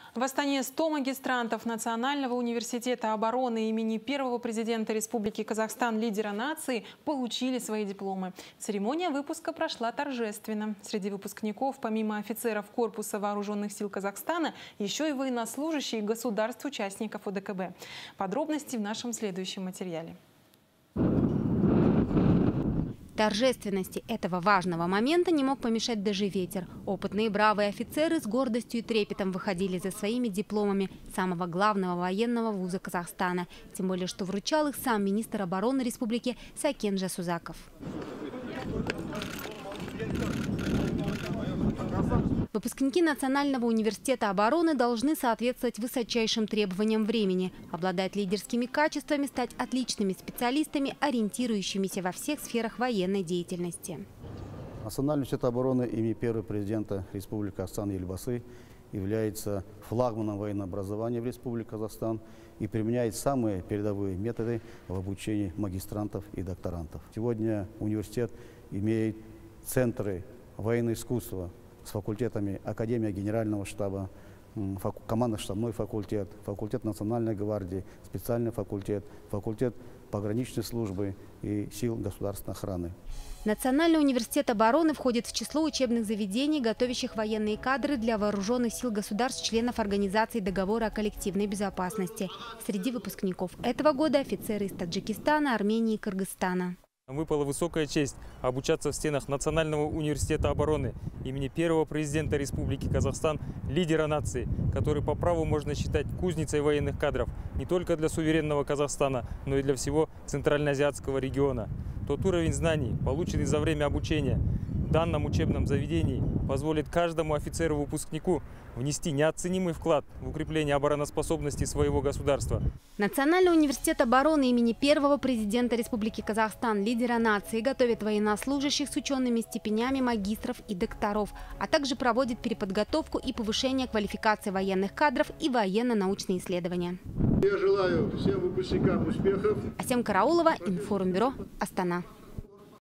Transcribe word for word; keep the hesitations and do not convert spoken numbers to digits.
В Астане сто магистрантов Национального университета обороны имени первого президента Республики Казахстан, лидера нации, получили свои дипломы. Церемония выпуска прошла торжественно. Среди выпускников, помимо офицеров корпуса вооруженных сил Казахстана, еще и военнослужащие государств-участников О Дэ Ка Бэ. Подробности в нашем следующем материале. Торжественности этого важного момента не мог помешать даже ветер. Опытные бравые офицеры с гордостью и трепетом выходили за своими дипломами самого главного военного вуза Казахстана. Тем более, что вручал их сам министр обороны республики Сакен Жасузаков. Выпускники Национального университета обороны должны соответствовать высочайшим требованиям времени, обладать лидерскими качествами, стать отличными специалистами, ориентирующимися во всех сферах военной деятельности. Национальный университет обороны имени первого президента Республики Казахстан Елбасы является флагманом военного образования в Республике Казахстан и применяет самые передовые методы в обучении магистрантов и докторантов. Сегодня университет имеет центры военного искусства с факультетами Академия Генерального штаба, командно-штабной факультет, факультет Национальной гвардии, специальный факультет, факультет пограничной службы и сил государственной охраны. Национальный университет обороны входит в число учебных заведений, готовящих военные кадры для вооруженных сил государств-членов Организации договора о коллективной безопасности. Среди выпускников этого года офицеры из Таджикистана, Армении и Кыргызстана. Выпала высокая честь обучаться в стенах Национального университета обороны имени первого президента Республики Казахстан, лидера нации, который по праву можно считать кузницей военных кадров не только для суверенного Казахстана, но и для всего Центральноазиатского региона. Тот уровень знаний, полученный за время обучения в данном учебном заведении, позволит каждому офицеру-выпускнику внести неоценимый вклад в укрепление обороноспособности своего государства. Национальный университет обороны имени первого президента Республики Казахстан, лидера нации, готовит военнослужащих с учеными степенями магистров и докторов, а также проводит переподготовку и повышение квалификации военных кадров и военно-научные исследования. Я желаю всем выпускникам успехов. Асем Караулова, Информбюро, Астана.